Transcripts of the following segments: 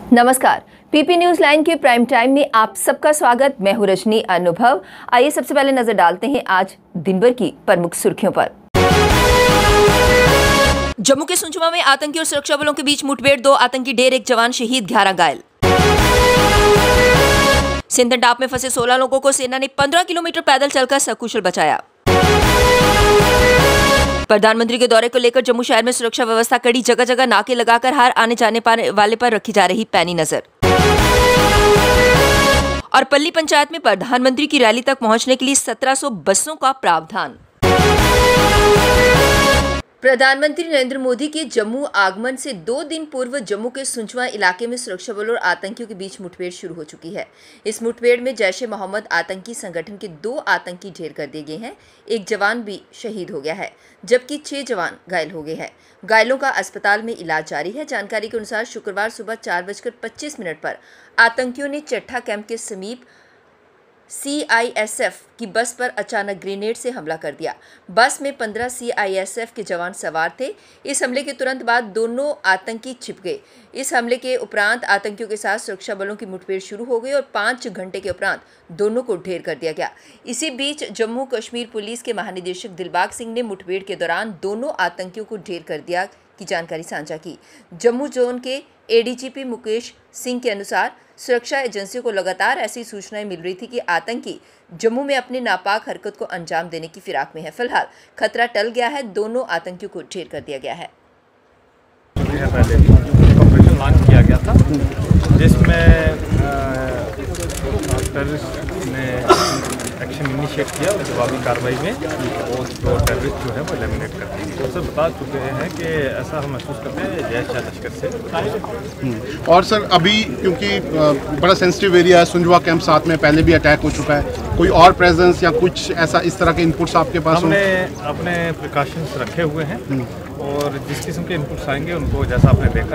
नमस्कार, PP news line के prime time में आप सबका स्वागत। मैं हूं रजनी अनुभव। आइए सबसे पहले नजर डालते हैं आज दिन भर की प्रमुख सुर्खियों पर। जम्मू के सुंचवा में आतंकी और सुरक्षा बलों के बीच मुठभेड़, 2 आतंकी ढेर, 1 जवान शहीद, 11 घायल। सिंधन टाप में फंसे 16 लोगों को सेना ने 15 किलोमीटर पैदल चलकर सकुशल बचाया। प्रधानमंत्री के दौरे को लेकर जम्मू शहर में सुरक्षा व्यवस्था कड़ी, जगह जगह नाके लगाकर हर आने जाने वाले पर रखी जा रही पैनी नजर। और पल्ली पंचायत में प्रधानमंत्री की रैली तक पहुंचने के लिए 1700 बसों का प्रावधान। प्रधानमंत्री नरेंद्र मोदी के जम्मू आगमन से 2 दिन पूर्व जम्मू के सुंचवा इलाके में सुरक्षा बलों और आतंकियों के बीच मुठभेड़ शुरू हो चुकी है। इस मुठभेड़ में जैश-ए-मोहम्मद आतंकी संगठन के 2 आतंकी ढेर कर दिए गए हैं। 1 जवान भी शहीद हो गया है, जबकि 6 जवान घायल हो गए हैं। घायलों का अस्पताल में इलाज जारी है। जानकारी के अनुसार शुक्रवार सुबह 4:25 पर आतंकियों ने चट्ठा कैंप के समीप सीआईएसएफ की बस पर अचानक ग्रेनेड से हमला कर दिया। बस में 15 सीआईएसएफ के जवान सवार थे। इस हमले के तुरंत बाद दोनों आतंकी छिप गए। इस हमले के उपरांत आतंकियों के साथ सुरक्षा बलों की मुठभेड़ शुरू हो गई और 5 घंटे के उपरांत दोनों को ढेर कर दिया गया। इसी बीच जम्मू कश्मीर पुलिस के महानिदेशक दिलबाग सिंह ने मुठभेड़ के दौरान दोनों आतंकियों को ढेर कर दिया की जानकारी साझा की। जम्मू जोन के एडीजीपी मुकेश सिंह के अनुसार सुरक्षा एजेंसियों को लगातार ऐसी सूचनाएं मिल रही थी कि आतंकी जम्मू में अपनी नापाक हरकत को अंजाम देने की फिराक में है। फिलहाल खतरा टल गया है, दोनों आतंकियों को ढेर कर दिया गया है। पहले ऑपरेशन लॉन्च किया गया था, जिसमें टेररिस्ट ने एक्शन इनिशिएट किया और जवाबी कार्रवाई में वो टेररिस्ट जो है वो एलिमिनेट कर दिए। तो सर बता चुके हैं कि ऐसा हम महसूस करते हैं जैश या लश्कर से। और सर अभी क्योंकि बड़ा सेंसिटिव एरिया है, सुंजवा कैंप साथ में पहले भी अटैक हो चुका है, कोई और प्रेजेंस या कुछ ऐसा इस तरह के इनपुट्स आपके पास? हमने अपने प्रिकॉशंस रखे हुए हैं और जिस किस्म के इनपुट्स आएंगे उनको, जैसा आपने देखा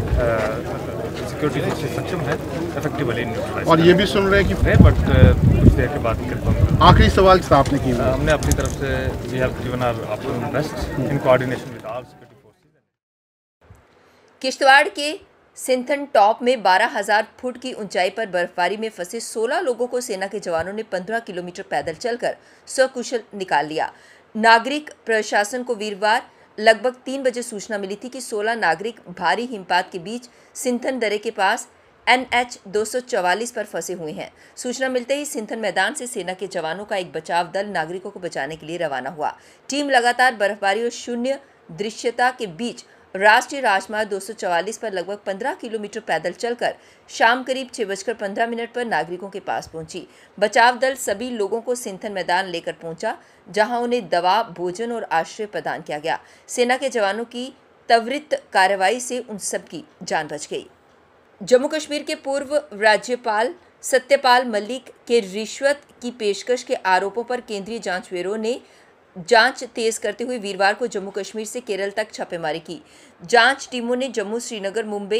है, सिक्योरिटी फोर्सेस सक्षम है इफेक्टिवली न्यूट्रलाइज। और ये भी सुन रहे हैं कि बट कुछ देर के बाद कंफर्म। आखिरी सवाल आपने किया, हमने अपनी तरफ से we have given our absolute best in coordination with all security forces. Kishtwar के सिंथन टॉप में 12,000 फुट की ऊंचाई पर बर्फबारी में फंसे 16 लोगों को सेना के जवानों ने 15 किलोमीटर पैदल चलकर सकुशल निकाल लिया। नागरिक प्रशासन को वीरवार लगभग 3 बजे सूचना मिली थी कि 16 नागरिक भारी हिमपात के बीच सिंथन दर्रे के पास NH 244 पर फंसे हुए हैं। सूचना मिलते ही सिंथन मैदान से सेना के जवानों का एक बचाव दल नागरिकों को बचाने के लिए रवाना हुआ। टीम लगातार बर्फबारी और शून्य दृश्यता के बीच राष्ट्रीय राजमार्ग 244 पर लगभग 15 किलोमीटर पैदल चलकर शाम करीब 6:15 पर नागरिकों के पास पहुंची। बचाव दल सभी लोगों को सिंथन मैदान लेकर पहुंचा, जहां उन्हें दवा, भोजन और आश्रय प्रदान किया गया। सेना के जवानों की त्वरित कार्रवाई से उन सबकी जान बच गई। जम्मू कश्मीर के पूर्व राज्यपाल सत्यपाल मलिक के रिश्वत की पेशकश के आरोपों पर केंद्रीय जांच ब्यूरो ने जांच तेज करते हुए वीरवार को जम्मू कश्मीर से केरल तक छापेमारी की। जांच टीमों ने जम्मू, श्रीनगर, मुंबई,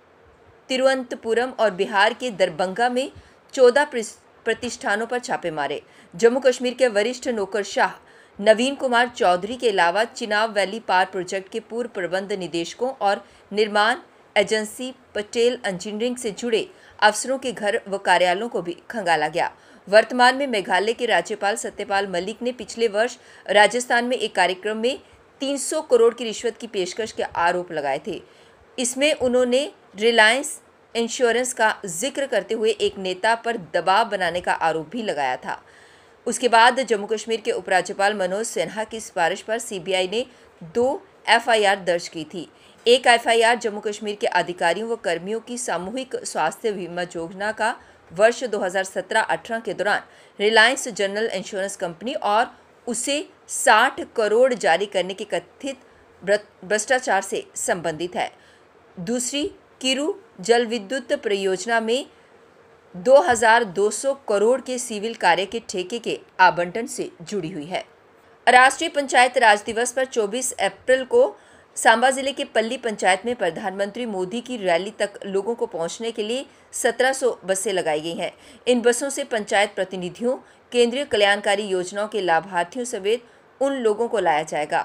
तिरुवनंतपुरम और बिहार के दरभंगा में 14 प्रतिष्ठानों पर छापे मारे। जम्मू कश्मीर के वरिष्ठ नौकरशाह नवीन कुमार चौधरी के अलावा चिनाब वैली पार प्रोजेक्ट के पूर्व प्रबंध निदेशकों और निर्माण एजेंसी पटेल इंजीनियरिंग से जुड़े अफसरों के घर व कार्यालयों को भी खंगाला गया। वर्तमान में मेघालय के राज्यपाल सत्यपाल मलिक ने पिछले वर्ष राजस्थान में एक कार्यक्रम में 300 करोड़ की रिश्वत की पेशकश के आरोप लगाए थे। इसमें उन्होंने रिलायंस इंश्योरेंस का जिक्र करते हुए एक नेता पर दबाव बनाने का आरोप भी लगाया था। उसके बाद जम्मू कश्मीर के उपराज्यपाल मनोज सिन्हा की सिफारिश पर सीबीआई ने 2 FIR दर्ज की थी। एक FIR जम्मू कश्मीर के अधिकारियों व कर्मियों की सामूहिक स्वास्थ्य बीमा योजना का वर्ष 2017-18 के दौरान रिलायंस जनरल इंश्योरेंस कंपनी और उसे 60 करोड़ जारी करने के कथित भ्रष्टाचार से संबंधित है। दूसरी किरू जल विद्युत परियोजना में 2200 करोड़ के सिविल कार्य के ठेके के आवंटन से जुड़ी हुई है। राष्ट्रीय पंचायत राज दिवस पर 24 अप्रैल को सांबा जिले के पल्ली पंचायत में प्रधानमंत्री मोदी की रैली तक लोगों को पहुंचने के लिए 1700 बसें लगाई गई हैं। इन बसों से पंचायत प्रतिनिधियों, केंद्रीय कल्याणकारी योजनाओं के लाभार्थियों समेत उन लोगों को लाया जाएगा।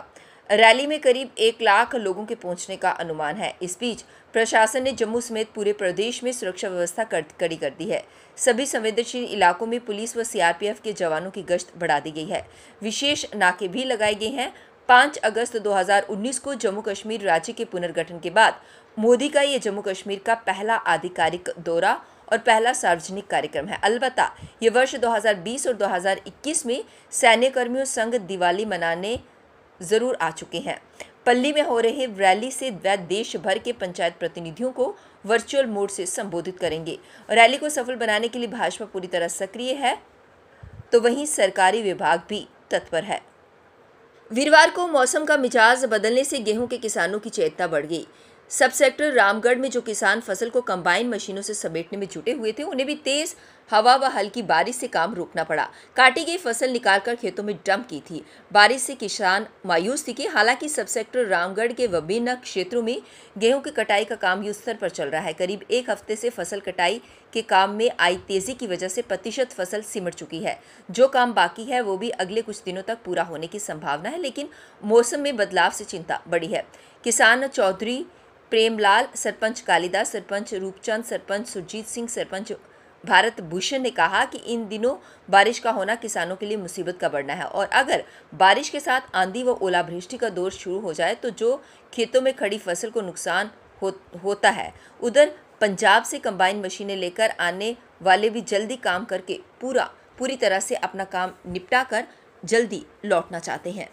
रैली में करीब 1 लाख लोगों के पहुंचने का अनुमान है। इस बीच प्रशासन ने जम्मू समेत पूरे प्रदेश में सुरक्षा व्यवस्था कड़ी कर दी है। सभी संवेदनशील इलाकों में पुलिस व सीआरपीएफ के जवानों की गश्त बढ़ा दी गई है। विशेष नाके भी लगाए गए हैं। 5 अगस्त 2019 को जम्मू कश्मीर राज्य के पुनर्गठन के बाद मोदी का ये जम्मू कश्मीर का पहला आधिकारिक दौरा और पहला सार्वजनिक कार्यक्रम है। अलबत्ता ये वर्ष 2020 और 2021 में सैन्य कर्मियों संग दिवाली मनाने जरूर आ चुके हैं। पल्ली में हो रहे रैली से वह देश भर के पंचायत प्रतिनिधियों को वर्चुअल मोड से संबोधित करेंगे। रैली को सफल बनाने के लिए भाजपा पूरी तरह सक्रिय है, तो वहीं सरकारी विभाग भी तत्पर है। वीरवार को मौसम का मिजाज बदलने से गेहूं के किसानों की चेतना बढ़ गई। सब सेक्टर रामगढ़ में जो किसान फसल को कंबाइन मशीनों से समेटने में जुटे हुए थे, उन्हें भी तेज हवा व हल्की बारिश से काम रोकना पड़ा। काटी गई फसल निकालकर खेतों में डंप की थी। बारिश से किसान मायूस थे। हालांकि सब सेक्टर रामगढ़ के विभिन्न क्षेत्रों में गेहूं की कटाई का काम युद्ध स्तर पर चल रहा है। करीब 1 हफ्ते से फसल कटाई के काम में आई तेजी की वजह से प्रतिशत फसल सिमट चुकी है। जो काम बाकी है वो भी अगले कुछ दिनों तक पूरा होने की संभावना है, लेकिन मौसम में बदलाव से चिंता बढ़ी है। किसान चौधरी प्रेमलाल, सरपंच कालिदास, सरपंच रूपचंद, सरपंच सुरजीत सिंह, सरपंच भारत भूषण ने कहा कि इन दिनों बारिश का होना किसानों के लिए मुसीबत का बढ़ना है और अगर बारिश के साथ आंधी व ओलावृष्टि का दौर शुरू हो जाए तो जो खेतों में खड़ी फसल को नुकसान होता है, उधर पंजाब से कंबाइन मशीनें लेकर आने वाले भी जल्दी काम करके पूरी तरह से अपना काम निपटा कर जल्दी लौटना चाहते हैं।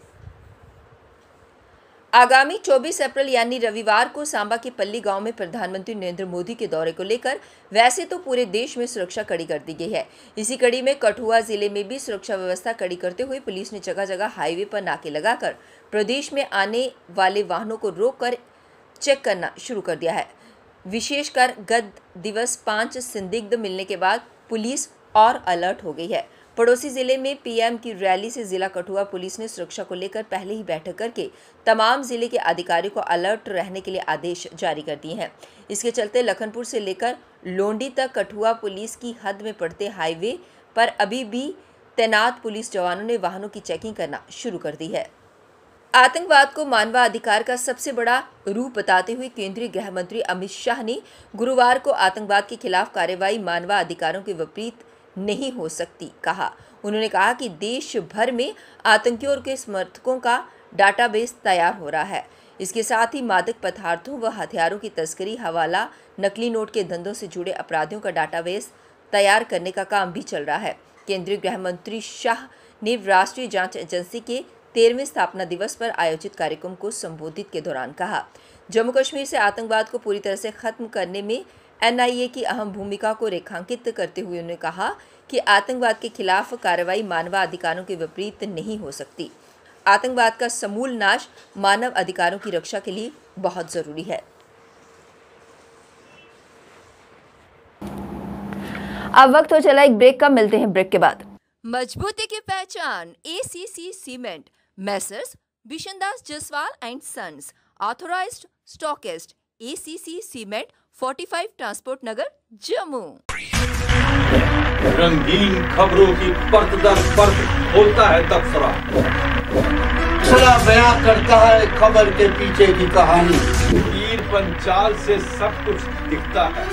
आगामी 24 अप्रैल यानी रविवार को सांबा के पल्ली गांव में प्रधानमंत्री नरेंद्र मोदी के दौरे को लेकर वैसे तो पूरे देश में सुरक्षा कड़ी कर दी गई है। इसी कड़ी में कठुआ जिले में भी सुरक्षा व्यवस्था कड़ी करते हुए पुलिस ने जगह जगह हाईवे पर नाके लगाकर प्रदेश में आने वाले वाहनों को रोककर चेक करना शुरू कर दिया है। विशेषकर गत दिवस 5 संदिग्ध मिलने के बाद पुलिस और अलर्ट हो गई है। पड़ोसी जिले में पीएम की रैली से जिला कठुआ पुलिस ने सुरक्षा को लेकर पहले ही बैठक करके तमाम जिले के अधिकारियों को अलर्ट रहने के लिए आदेश जारी कर दिए हैं। इसके चलते लखनपुर से लेकर लोंडी तक कठुआ पुलिस की हद में पड़ते हाईवे पर अभी भी तैनात पुलिस जवानों ने वाहनों की चेकिंग करना शुरू कर दी है। आतंकवाद को मानवाधिकार का सबसे बड़ा रूप बताते हुए केंद्रीय गृह मंत्री अमित शाह ने गुरुवार को आतंकवाद के खिलाफ कार्रवाई मानवाधिकारों के विपरीत नहीं हो सकती कहा। उन्होंने कहा कि देश भर में आतंकियों और के समर्थकों का डाटाबेस तैयार हो रहा है। इसके साथ ही मादक पदार्थों व हथियारों की तस्करी, हवाला, नकली नोट के धंधों से जुड़े अपराधियों का डाटाबेस तैयार करने का काम भी चल रहा है। केंद्रीय गृह मंत्री शाह ने राष्ट्रीय जांच एजेंसी के 13वें स्थापना दिवस पर आयोजित कार्यक्रम को संबोधित के दौरान कहा, जम्मू कश्मीर से आतंकवाद को पूरी तरह से खत्म करने में एनआईए की अहम भूमिका को रेखांकित करते हुए उन्होंने कहा कि आतंकवाद के खिलाफ कार्रवाई मानवाधिकारों के विपरीत नहीं हो सकती। आतंकवाद का समूल नाश मानव अधिकारों की रक्षा के लिए बहुत जरूरी है। अब वक्त हो चला एक ब्रेक का, मिलते हैं ब्रेक के बाद। मजबूती की पहचान ACC cement, messrs Bishandas Jaswal and sons, authorised stockist, ACC cement, 45 transport Nagar, Jammu. रंगीन खबरों की परत दर परत होता है तबसरा, बयां करता है खबर के पीछे की कहानी। तीर पंचाल से सब कुछ दिखता है।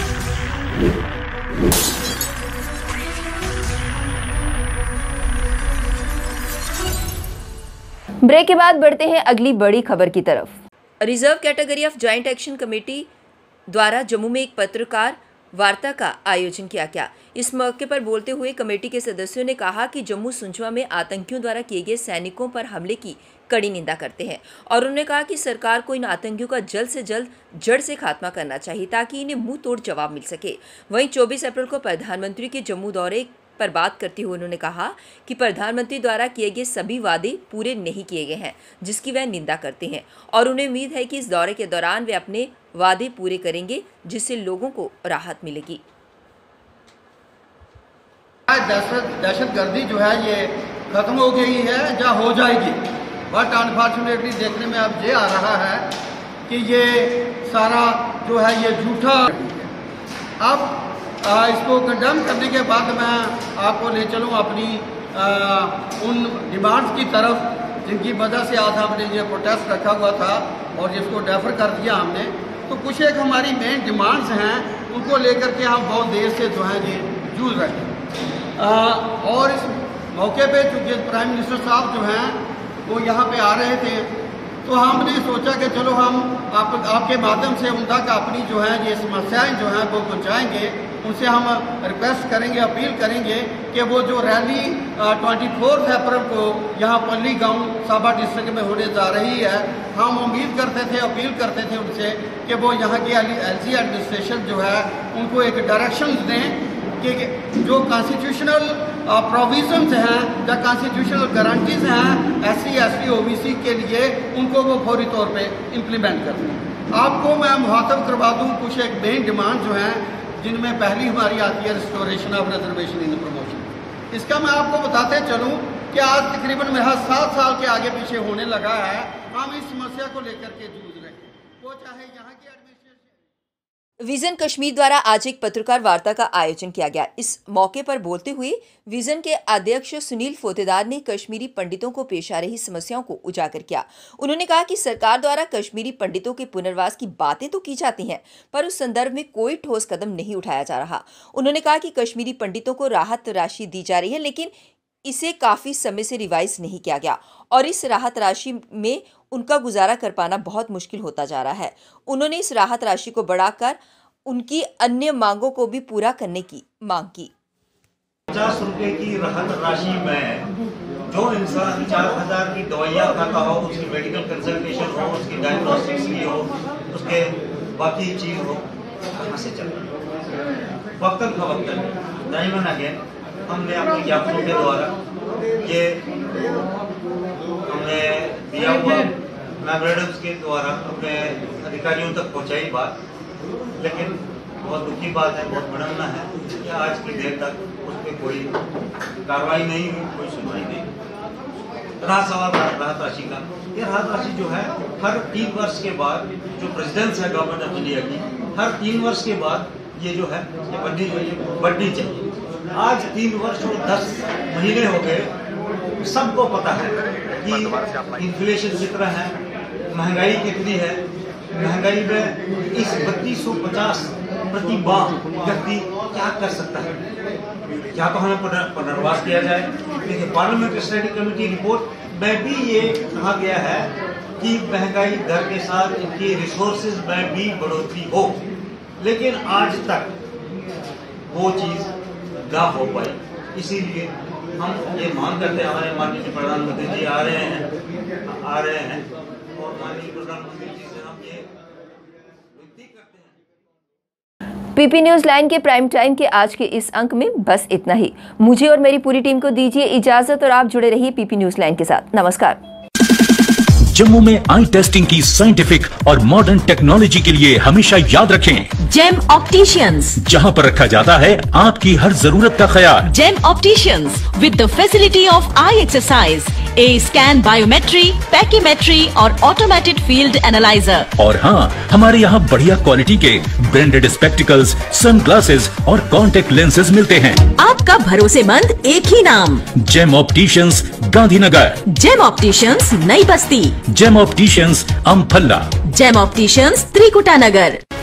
ब्रेक के बाद बढ़ते हैं अगली बड़ी खबर की तरफ। Reserve category of joint action committee द्वारा जम्मू में एक पत्रकार वार्ता का आयोजन किया गया। इस मौके पर बोलते हुए कमेटी के सदस्यों ने कहा कि जम्मू सुंजवा में आतंकियों द्वारा किए गए सैनिकों पर हमले की कड़ी निंदा करते हैं और उन्होंने कहा कि सरकार को इन आतंकियों का जल्द से जल्द जड़ से खात्मा करना चाहिए ताकि इन्हें मुंह तोड़ जवाब मिल सके। वहीं 24 अप्रैल को प्रधानमंत्री के जम्मू दौरे पर बात करते हुए उन्होंने कहा कि प्रधानमंत्री द्वारा किए गए सभी वादे पूरे नहीं किए गए हैं, जिसकी वह निंदा करते हैं और उन्हें उम्मीद है कि इस दौरे के दौरान वे अपने वादे पूरे करेंगे, जिससे लोगों को राहत मिलेगी। दहशतगर्दी जो है ये खत्म हो गई है या हो जाएगी, बट अनफॉर्चुनेटली देखने में अब ये आ रहा है कि ये सारा जो है ये झूठा। अब इसको कंडेम करने के बाद मैं आपको ले चलूँ अपनी उन डिमांड्स की तरफ जिनकी वजह से आज हमने ये प्रोटेस्ट रखा हुआ था और जिसको डेफर कर दिया हमने। तो कुछ एक हमारी मेन डिमांड्स हैं, उनको लेकर के हम बहुत देर से जो है ये जूझ रहे हैं। और इस मौके पे चूँकि प्राइम मिनिस्टर साहब जो हैं वो यहाँ पे आ रहे थे, तो हमने सोचा कि चलो हम आपके माध्यम से उन तक अपनी जो है ये समस्याएं जो हैं वो पहुँचाएँगे। उनसे हम रिक्वेस्ट करेंगे, अपील करेंगे कि वो जो रैली 24 अप्रैल को यहाँ पल्ली गांव साबा डिस्ट्रिक्ट में होने जा रही है, हम उम्मीद करते थे, अपील करते थे उनसे कि वो यहाँ की एलसी एडमिनिस्ट्रेशन जो है उनको एक डायरेक्शन दें कि जो कॉन्स्टिट्यूशनल प्रोविजंस हैं या कॉन्स्टिट्यूशनल गारंटीज हैं SC ST OBC के लिए, उनको वो फौरी तौर पे इम्प्लीमेंट करें। आपको मैं मुखातब करवा दूँ कुछ एक मेन डिमांड जो हैं, जिनमें पहली हमारी आती है restoration of reservation in promotion. इसका मैं आपको बताते चलूँ कि आज तकरीबन मेरा 7 साल के आगे पीछे होने लगा है, हम इस समस्या को लेकर के जूझ रहे हैं, वो चाहे यहाँ की विजन कश्मीर द्वारा आज एक पत्रकार वार्ता का आयोजन किया गया। इस मौके पर बोलते हुए विजन के अध्यक्ष सुनील फोतेदार ने कश्मीरी पंडितों को पेश आ रही समस्याओं को उजागर किया। उन्होंने कहा कि सरकार द्वारा कश्मीरी पंडितों के पुनर्वास की बातें तो की जाती हैं, पर उस संदर्भ में कोई ठोस कदम नहीं उठाया जा रहा। उन्होंने कहा कि कश्मीरी पंडितों को राहत राशि दी जा रही है, लेकिन इसे काफी समय से रिवाइज नहीं किया गया और इस राहत राशि में उनका गुजारा कर पाना बहुत मुश्किल होता जा रहा है। उन्होंने इस राहत राशि को बढ़ाकर उनकी अन्य मांगों को भी पूरा करने की मांग की। 50 रुपए की राहत राशि में जो इंसान 4000 की दवाइयाँ खाता हो, उसकी मेडिकल कंसल्टेशन हो, उसकी डायग्नोस्टिक्स की हो, उसके बाकी चीज हो, कहाँ से चल रहा? वक्तन का वक्तन दाइमन अगेन हमने अपने ज्ञापनों के द्वारा ये हमने दिया हुआ मेमोरेंडम्स के द्वारा अपने अधिकारियों तक पहुंचाई बात, लेकिन बहुत दुखी बात है, बहुत विडम्बना है कि आज की देर तक उस पर कोई कार्रवाई नहीं हुई, कोई सुनवाई नहीं। रहा सवाल राहत राशि का, ये राहत राशि जो है हर 3 वर्ष के बाद, जो प्रेसिडेंस है गवर्नमेंट ऑफ इंडिया की, हर 3 वर्ष के बाद ये जो है ये बढ़नी चाहिए। आज 3 वर्ष और 10 महीने हो गए, सबको पता है कि इन्फ्लेशन कितना है, महंगाई कितनी है, महंगाई में इस 3250 प्रति माह व्यक्ति क्या कर सकता है? क्या तो हमें पुनर्वास किया जाए। देखिए पार्लियामेंट्री स्टडी कमेटी रिपोर्ट में भी ये कहा गया है कि महंगाई दर के साथ इनकी रिसोर्सेज में भी बढ़ोतरी हो, लेकिन आज तक वो चीज ना हो पाई। इसीलिए हम ये मांग करते हैं, हमारे माननीय प्रधानमंत्री जी आ रहे हैं और माननीय प्रधानमंत्री जी से हम ये विनती करते हैं। पीपी न्यूज लाइन के प्राइम टाइम के आज के इस अंक में बस इतना ही। मुझे और मेरी पूरी टीम को दीजिए इजाजत और आप जुड़े रहिए पीपी न्यूज लाइन के साथ। नमस्कार। जम्मू में आई टेस्टिंग की साइंटिफिक और मॉडर्न टेक्नोलॉजी के लिए हमेशा याद रखें जेम ऑप्टिशियंस, जहां पर रखा जाता है आपकी हर जरूरत का ख्याल। Gem opticians with the facility of eye exercise, A scan, biometry, pachymetry और ऑटोमेटेड फील्ड एनालाइजर। और हाँ, हमारे यहाँ बढ़िया क्वालिटी के ब्रांडेड स्पेक्टिकल्स, सनग्लासेस और कॉन्टेक्ट लेंसेज मिलते हैं। आपका भरोसेमंद एक ही नाम, gem opticians, Gandhinagar. Gem opticians, Nai Basti. Gem opticians, Amphalla. Gem opticians, Trikuta नगर।